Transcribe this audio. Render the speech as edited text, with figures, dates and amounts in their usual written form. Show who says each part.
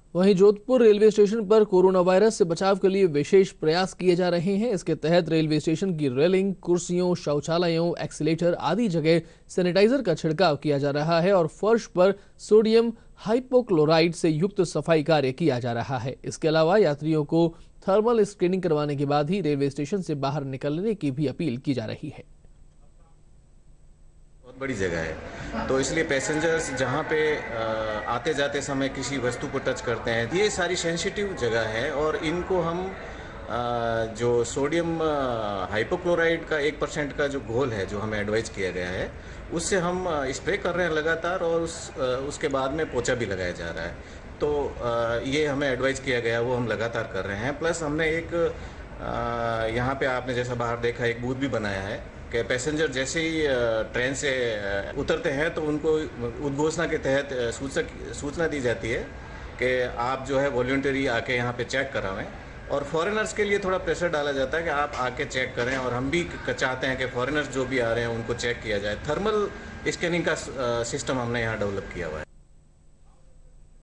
Speaker 1: वहीं Jodhpur railway station पर corona virus से बचाव के लिए विशेष प्रयास किए जा रहे हैं। इसके तहत रेलवे स्टेशन की रेलिंग, कुर्सियों, शौचालयों, एक्सीलेटर आदि जगह सैनिटाइजर का छिड़काव किया जा रहा है और फर्श पर सोडियम हाइपोक्लोराइड से युक्त सफाई कार्य किया जा रहा है। इसके अलावा यात्रियों को थर्मल स्क्रीनिंग करवाने के बाद ही रेलवे स्टेशन से बाहर निकलने की भी अपील की जा रही है।
Speaker 2: बहुत बड़ी जगह है, तो इसलिए पैसेंजर्स जहाँ पे आते जाते समय किसी वस्तु को टच करते हैं, ये सारी सेंसिटिव जगह है और इनको हम जो सोडियम हाइपोक्लोराइड का 1% का जो घोल है, जो हमें एडवाइज किया गया है, उससे हम स्प्रे कर रहे हैं लगातार और उसके बाद में पोछा भी लगाया जा रहा है। तो ये हमें एडवाइज किया गया, वो हम लगातार कर रहे हैं। प्लस हमने एक यहाँ पे आपने जैसा बाहर देखा, एक बूथ भी बनाया है कि पैसेंजर जैसे ही ट्रेन से उतरते हैं तो उनको उद्घोषणा के तहत सूचना दी जाती है कि आप जो है वॉलंटरी आके यहाँ पे चेक करावें। और फॉरेनर्स के लिए थोड़ा प्रेशर डाला जाता है कि आप आके चेक करें, और हम भी चाहते हैं कि फॉरेनर्स जो भी आ रहे हैं उनको चेक किया जाए। थर्मल स्कैनिंग का सिस्टम हमने यहाँ डेवलप किया हुआ है।